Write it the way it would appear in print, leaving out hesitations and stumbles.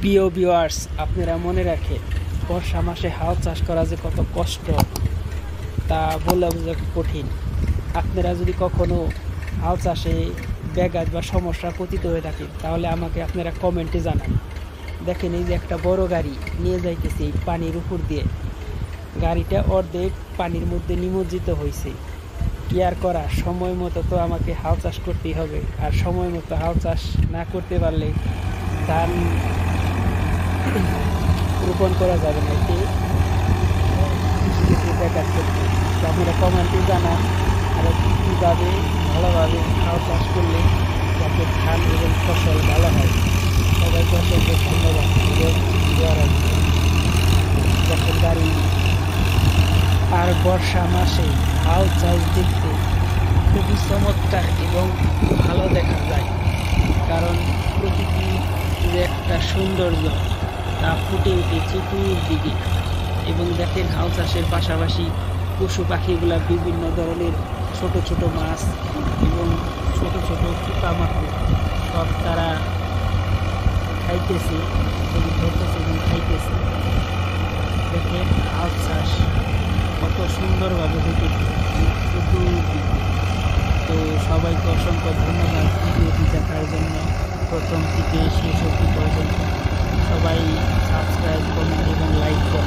প্রিয় ভিউয়ার্স, আপনারা মনে রাখেন বর্ষা মাসে হাল চাষ করা যে কত কষ্ট তা বলে বোঝা কঠিন। আপনারা যদি কখনো হাল চাষে ব্যাঘাত বা সমস্যা পতিত হয়ে থাকেন তাহলে আমাকে আপনারা কমেন্টে জানান। দেখেন, এই যে একটা বড় গাড়ি নিয়ে যাইতেছে এই পানির উপর দিয়ে। গাড়িটা অর্ধেক পানির মধ্যে নিমজ্জিত হয়েছে। কি আর করা, সময় মতো তো আমাকে হাল চাষ করতেই হবে। আর সময় মতো হাল চাষ না করতে পারলে ধান রোপণ করা যাবে না। এতে ব্যাঘাত করতে আপনারা কমেন্টে জানান আর কীভাবে ভালোভাবে হাল চাষ করলে যাতে ধান এবং ফসল ভালো হয়। সবাইকে অসংখ্য ধন্যবাদ। দেখেন গাড়ি। আর বর্ষা মাসে হাল চাষ দেখতে খুবই চমৎকার এবং ভালো দেখা যায়, কারণ প্রকৃতির যে একটা সৌন্দর্য তা ফুটে উঠে চতুর্দিকে। এবং দেখেন, হাল চাষের পাশাপাশি পশু পাখিগুলা বিভিন্ন ধরনের ছোট ছোট মাছ এবং ছোট ছোট পোকামাকড় সব তারা খাইতেছে এবং খাইতেছে। দেখেন হাল চাষ কত সুন্দরভাবে হইতেছে চতুর্দিকে। তো সবাইকে অসংখ্য ধন্যবাদ ভিডিওটি দেখার জন্য। প্রথম থেকে শেষ অবধি পর্যন্ত সবাই সাবস্ক্রাইব, কমেন্ট এবং লাইক করুন।